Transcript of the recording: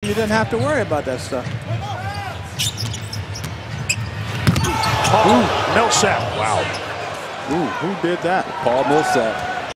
you didn't have to worry about that stuff. Paul Millsap. Wow. Ooh, who did that? Paul Millsap.